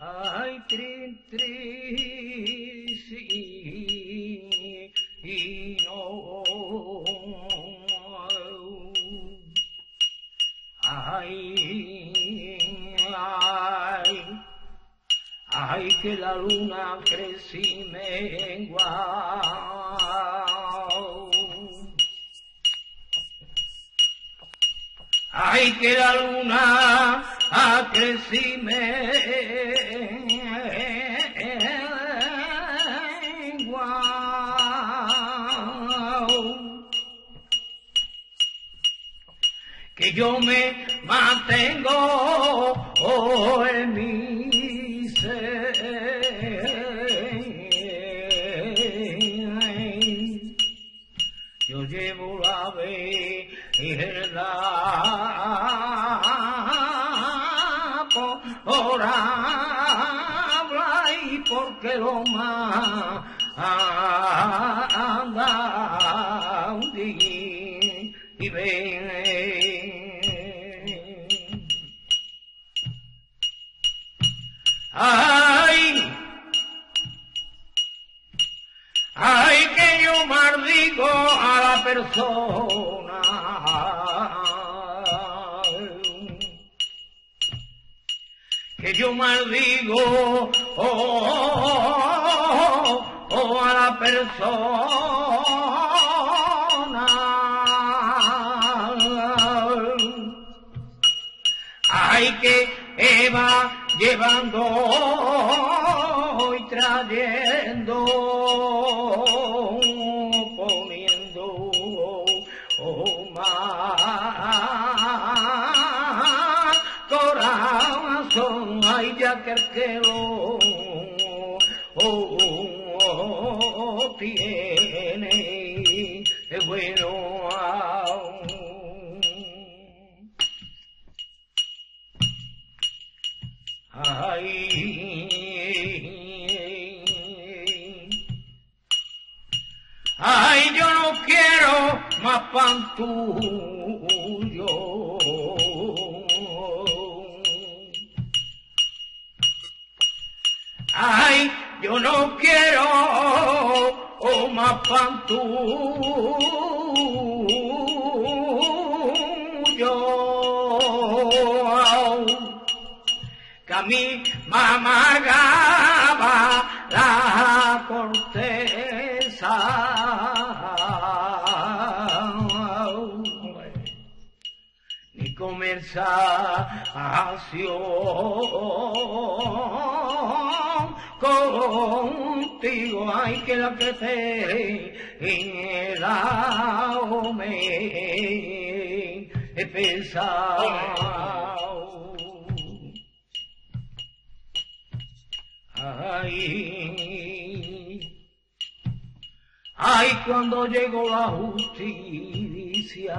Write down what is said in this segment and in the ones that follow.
Ay, trin, trin, sí, y no. Ay, ay, ay, que la luna crece y mengua. Ay, que la luna crece y mengua. Que yo me mantengo en mi ser. Yo llevo la verdad por habla y porque lo manda un día y ven. Ay, ay, que yo maldigo a la persona que yo maldigo a la persona. Ay, que va llevando y trayendo, poniendo más corazón, ay, ya que el que lo tiene es bueno. Ay, ay, yo no quiero más pan tuyo. Ay, yo no quiero más pan tuyo. Que a mí me amargaba la corteza. Ni conversación contigo, hay que la que te la me pesado. Ay, ay, cuando llegó la justicia,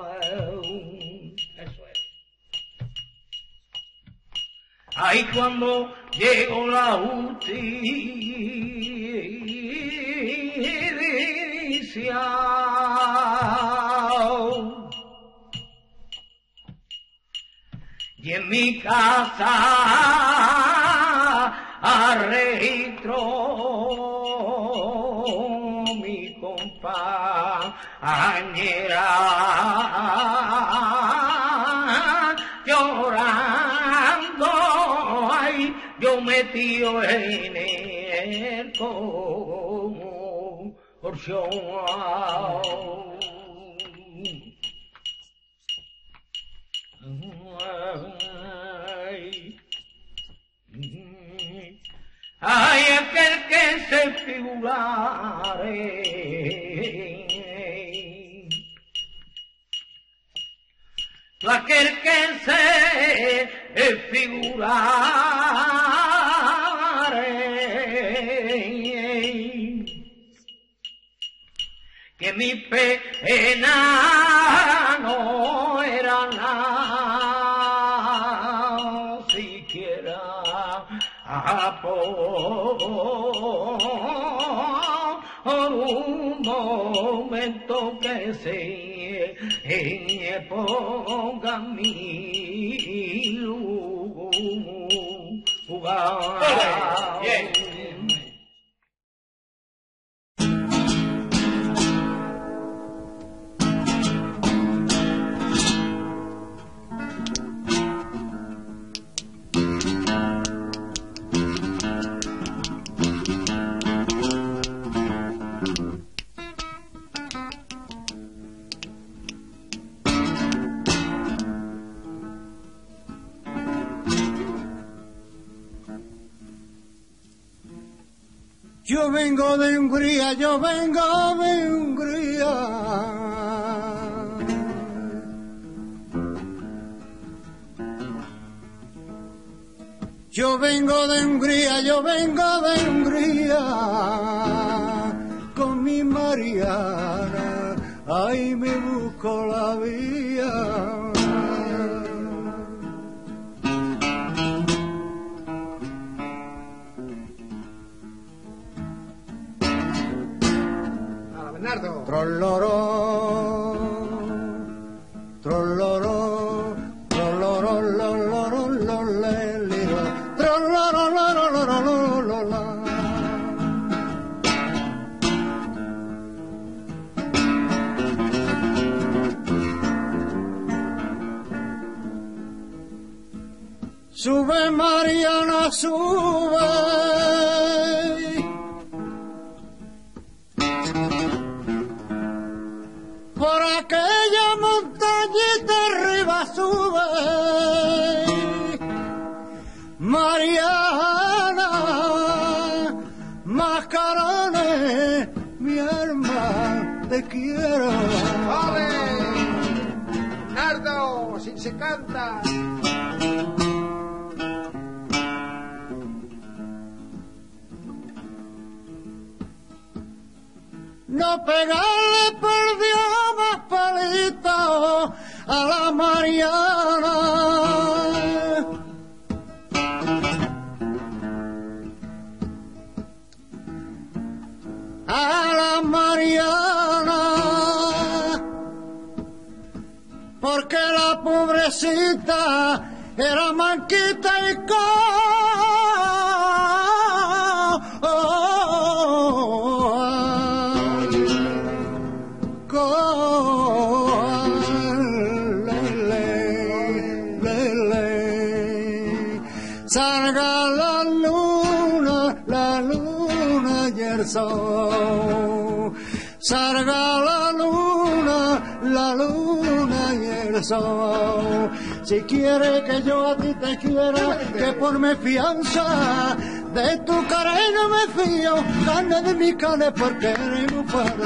eso es. Ay, cuando llegó la justicia, y en mi casa registro mi compañera llorando, ay, yo metido en el colchón. Ay, aquel que se figurare, aquel que se figurare, que mi pena no era nada siquiera por un momento que se ponga mi lugar. Bien. Yo vengo de Hungría, yo vengo de Hungría. Yo vengo de Hungría, yo vengo de Hungría. Con mi Mariana, ahí me busco la vía. Bernardo. Trolloró, trolloró, trolloró, loloró, loleliro, trolloró, loloró, lola. Sube Mariana, sube. Por aquella montañita arriba sube, Mariana, Mascarones, mi alma te quiero. ¡Ole! Bernardo, así se canta. No pegarle por Dios más palito a la Mariana. A la Mariana. Porque la pobrecita era manquita y salga la luna y el sol. Salga la luna y el sol. Si quiere que yo a ti te quiera, que por mi fianza de tu cara no me fío, carne de mi carne porque eres muy fuerte.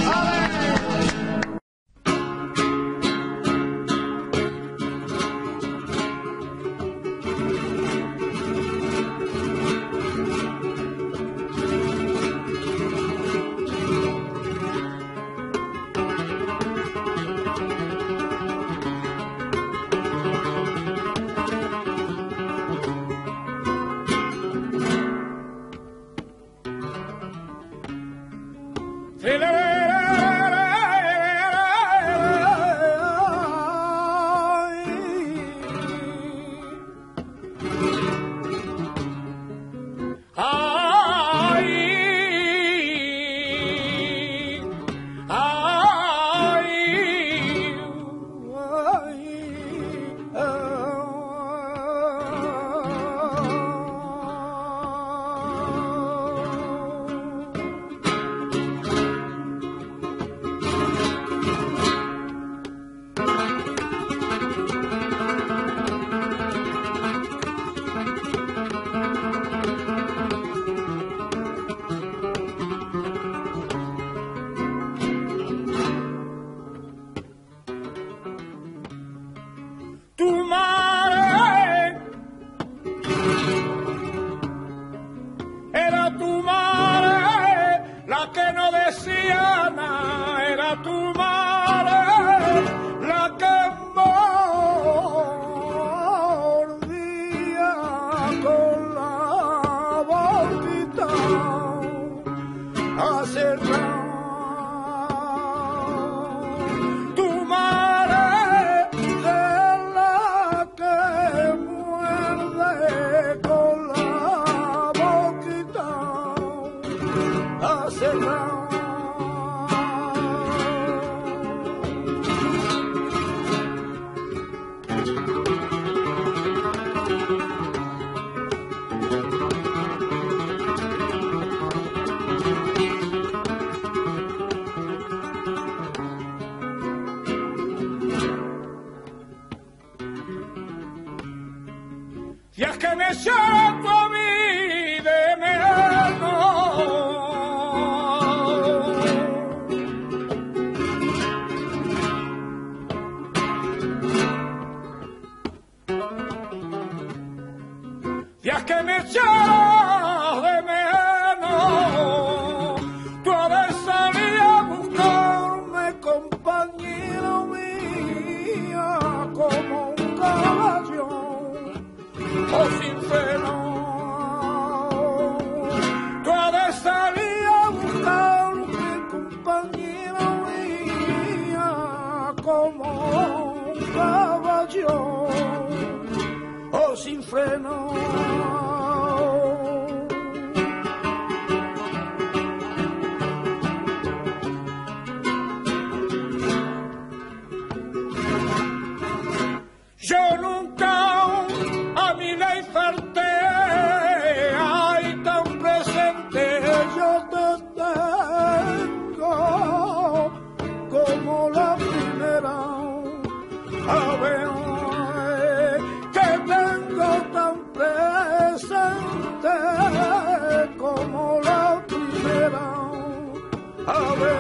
Y es que me siento a mí de menos. Y es que me echas de menos. Tú has de salir a buscarme, compañera mía, como un caballo o sin freno. Tú has de salir a buscarme, compañera mía, como un caballo o sin freno. Yo nunca a mi ley falté, ay, tan presente yo te tengo como la primera. A ver, que tengo tan presente como la primera. A ver.